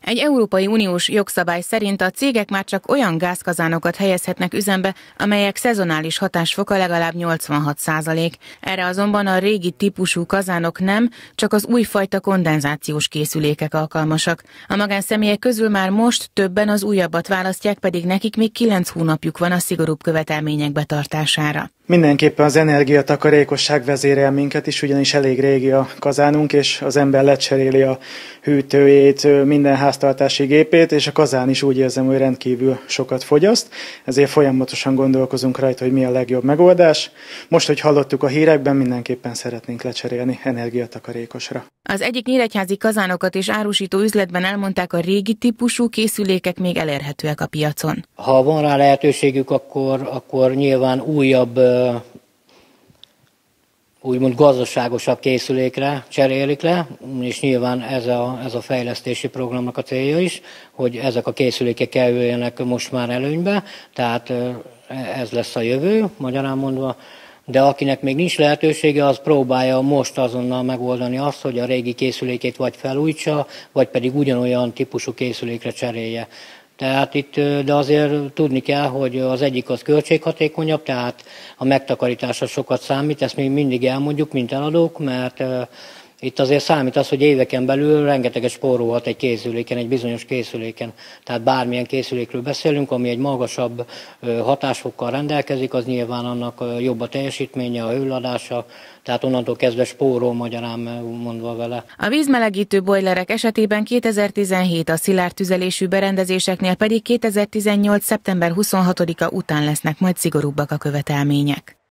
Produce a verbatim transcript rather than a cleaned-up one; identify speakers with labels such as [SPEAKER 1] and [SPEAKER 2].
[SPEAKER 1] Egy Európai Uniós jogszabály szerint a cégek már csak olyan gázkazánokat helyezhetnek üzembe, amelyek szezonális hatásfoka legalább nyolcvanhat százalék. Erre azonban a régi típusú kazánok nem, csak az újfajta kondenzációs készülékek alkalmasak. A magánszemélyek közül már most többen az újabbat választják, pedig nekik még kilenc hónapjuk van a szigorúbb követelmények betartására.
[SPEAKER 2] Mindenképpen az energiatakarékosság vezérel minket is, ugyanis elég régi a kazánunk, és az ember lecseréli a hűtőjét, minden háztartási gépét, és a kazán is úgy érzem, hogy rendkívül sokat fogyaszt, ezért folyamatosan gondolkozunk rajta, hogy mi a legjobb megoldás. Most, hogy hallottuk a hírekben, mindenképpen szeretnénk lecserélni energiatakarékosra.
[SPEAKER 1] Az egyik nyíregyházi kazánokat és árusító üzletben elmondták, a régi típusú készülékek még elérhetőek a piacon.
[SPEAKER 3] Ha van rá lehetőségük, akkor, akkor nyilván újabb, úgymond gazdaságosabb készülékre cserélik le, és nyilván ez a, ez a fejlesztési programnak a célja is, hogy ezek a készülékek kerüljenek most már előnybe, tehát ez lesz a jövő, magyarán mondva. De akinek még nincs lehetősége, az próbálja most azonnal megoldani azt, hogy a régi készülékét vagy felújítsa, vagy pedig ugyanolyan típusú készülékre cserélje. Tehát itt, de azért tudni kell, hogy az egyik az költséghatékonyabb, tehát a megtakarításra sokat számít, ezt még mindig elmondjuk, mint eladók, mert itt azért számít az, hogy éveken belül rengeteget spórolhat egy készüléken, egy bizonyos készüléken. Tehát bármilyen készülékről beszélünk, ami egy magasabb hatásfokkal rendelkezik, az nyilván annak jobb a teljesítménye, a hőladása, tehát onnantól kezdve spórol, magyarán mondva vele.
[SPEAKER 1] A vízmelegítő bojlerek esetében kétezer-tizenhét, a szilárd tüzelésű berendezéseknél pedig kétezer-tizennyolc. szeptember huszonhatodika után lesznek majd szigorúbbak a követelmények.